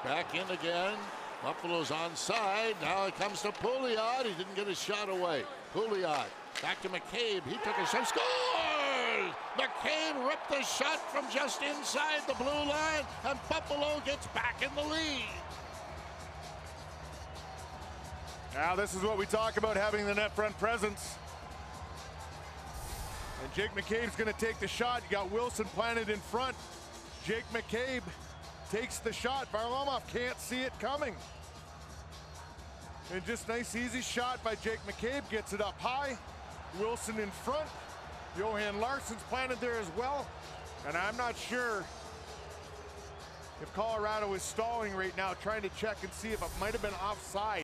Back in again. Buffalo's onside. Now it comes to Pouliot. He didn't get his shot away. Pouliot back to McCabe. He took a shot. Scores! McCabe ripped the shot from just inside the blue line, and Buffalo gets back in the lead. Now this is what we talk about, having the net front presence. And Jake McCabe's going to take the shot. You got Wilson planted in front. Jake McCabe takes the shot. Varlamov can't see it coming. And just nice easy shot by Jake McCabe. Gets it up high. Wilson in front. Johan Larsson's planted there as well. And I'm not sure if Colorado is stalling right now, trying to check and see if it might have been offside.